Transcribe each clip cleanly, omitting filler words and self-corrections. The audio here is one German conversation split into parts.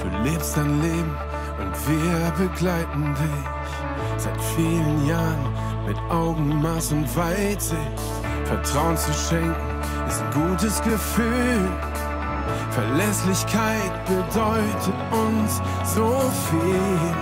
Du lebst dein Leben und wir begleiten dich seit vielen Jahren mit Augenmaß und Weitsicht. Vertrauen zu schenken ist ein gutes Gefühl. Verlässlichkeit bedeutet uns so viel.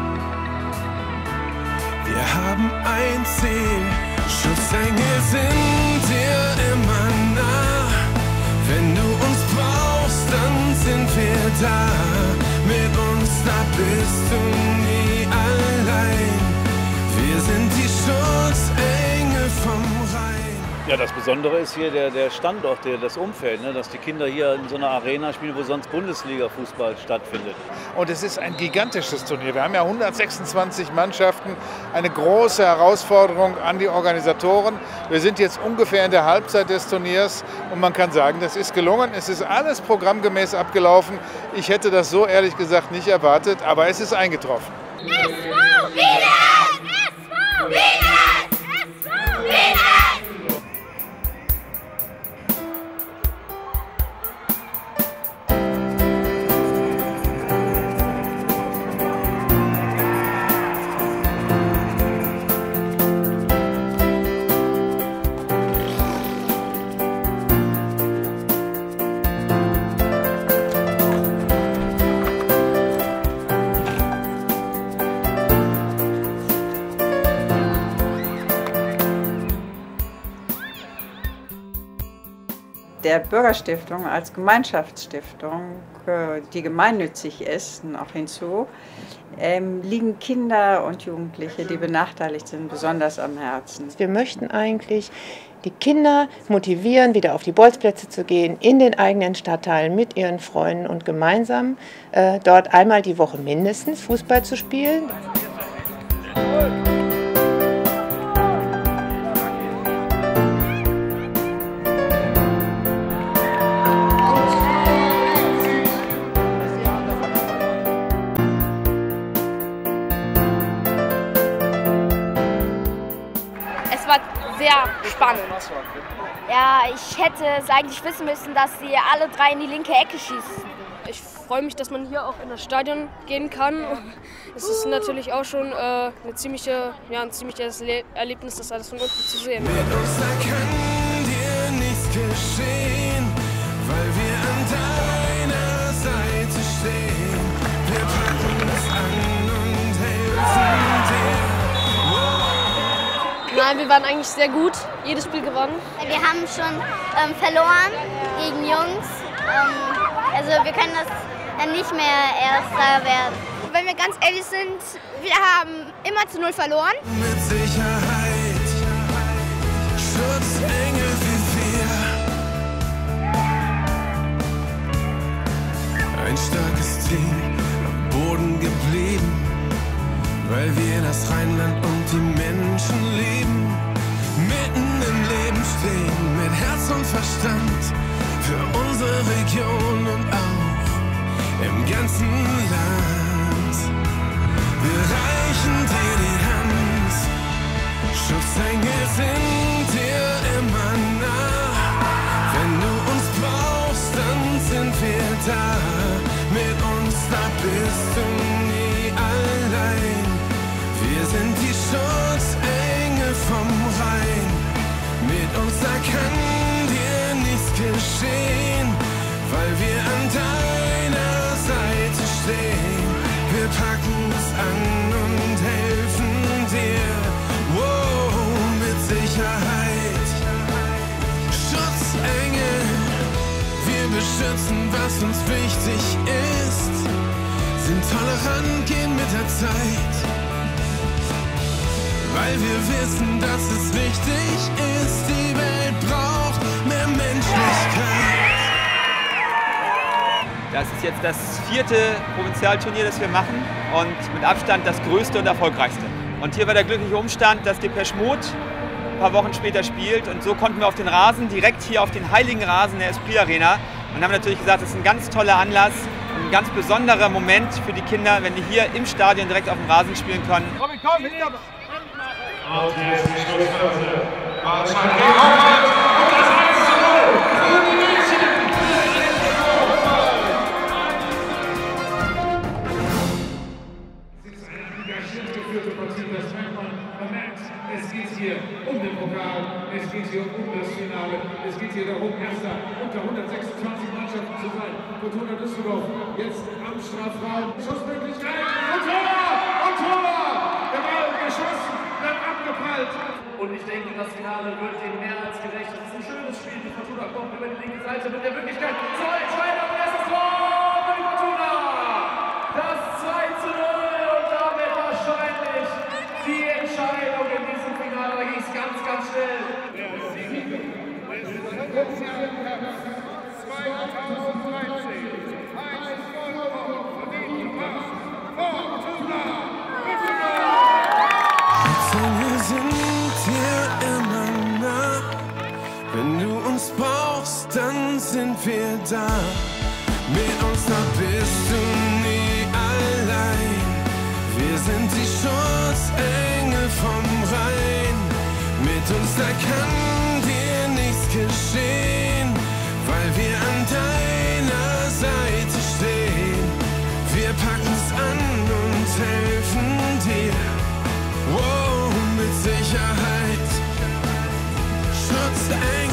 Wir haben ein Ziel, Schutzengel sind dir immer nah. Wenn du uns brauchst, dann sind wir da. Mit uns, da bist du nie allein. Wir sind die Schutzengel vom Rhein. Ja, das Besondere ist hier der Standort, das Umfeld, ne? Dass die Kinder hier in so einer Arena spielen, wo sonst Bundesliga-Fußball stattfindet. Und es ist ein gigantisches Turnier. Wir haben ja 126 Mannschaften, eine große Herausforderung an die Organisatoren. Wir sind jetzt ungefähr in der Halbzeit des Turniers und man kann sagen, das ist gelungen. Es ist alles programmgemäß abgelaufen. Ich hätte das so ehrlich gesagt nicht erwartet, aber es ist eingetroffen. SV Wien! SV Wien! SV Wien! Der Bürgerstiftung als Gemeinschaftsstiftung, die gemeinnützig ist, noch hinzu, liegen Kinder und Jugendliche, die benachteiligt sind, besonders am Herzen. Wir möchten eigentlich die Kinder motivieren, wieder auf die Bolzplätze zu gehen, in den eigenen Stadtteilen mit ihren Freunden und gemeinsam dort einmal die Woche mindestens Fußball zu spielen. Es war sehr spannend. Ja, ich hätte es eigentlich wissen müssen, dass sie alle drei in die linke Ecke schießen. Ich freue mich, dass man hier auch in das Stadion gehen kann. Es ist natürlich auch schon ein ziemliches Erlebnis, das alles von unten zu sehen. Mit uns da kann dir nichts geschehen, weil wir an deiner Seite stehen. Wir packen es an und helfen dir. Nein, wir waren eigentlich sehr gut, jedes Spiel gewonnen. Wir haben schon verloren gegen Jungs. Also wir können das dann nicht mehr Erster werden. Wenn wir ganz ehrlich sind, wir haben immer zu 0 verloren. Mit Sicherheit, Schutzengel wie wir. Ein starkes Team am Boden geblieben, weil wir das Rheinland und die Menschen lieben. Mitten im Leben stehen, mit Herz und Verstand, für unsere Region und auch im ganzen Land. Wir reichen dir die Hand, Schutzengel sind dir immer nah. Wenn du uns brauchst, dann sind wir da. Mit uns, da bist du nie allein. Wir sind die Schutzengel vom Rhein. Mit uns, da kann dir nichts geschehen, weil wir an deiner Seite stehen. Wir packen es an und helfen dir. Wow, mit Sicherheit. Schutzengel, wir beschützen, was uns wichtig ist. Sind tolerant, gehen mit der Zeit. Weil wir wissen, dass es richtig ist, die Welt braucht mehr Menschlichkeit. Das ist jetzt das 4. Provinzialturnier, das wir machen und mit Abstand das größte und erfolgreichste. Und hier war der glückliche Umstand, dass Depeche Mode ein paar Wochen später spielt und so konnten wir auf den Rasen, direkt hier auf den heiligen Rasen der Esprit Arena und haben natürlich gesagt, das ist ein ganz toller Anlass, ein ganz besonderer Moment für die Kinder, wenn die hier im Stadion direkt auf dem Rasen spielen können. Komm, hinter! Und hier ist die Schlussphase. Braunschweig gegen Hoffmann und das 1:0 für die München. hier darum, Erster unter 126 Mannschaften zu sein. Fortuna Düsseldorf jetzt am Strafraum. Schussmöglichkeit und Tor! Und Tor! Der Ball geschossen, dann abgeprallt. Und ich denke, das Finale wird dem mehr als gerecht. Das ist ein schönes Spiel. Die Fortuna kommt über die linke Seite mit der Möglichkeit zur Entscheidung. Und erstes Tor für die Fortuna! Das 2:0 und damit wahrscheinlich die Entscheidung in diesem Finale. Da ging es ganz, ganz schnell. Der Sieger des Ozeancups 2013 heißt vollkommen verdient Fortuna Düsseldorf! Wir sind hier immer nah. Wenn du uns brauchst, dann sind wir da. Mit uns, da bist du nie allein. Wir sind die Schutzengel vom Rhein. Mit uns, da kann dir nichts geschehen, weil wir an deiner Seite stehen. Wir packen's an und helfen dir. Wow, mit Sicherheit. Schutzengel.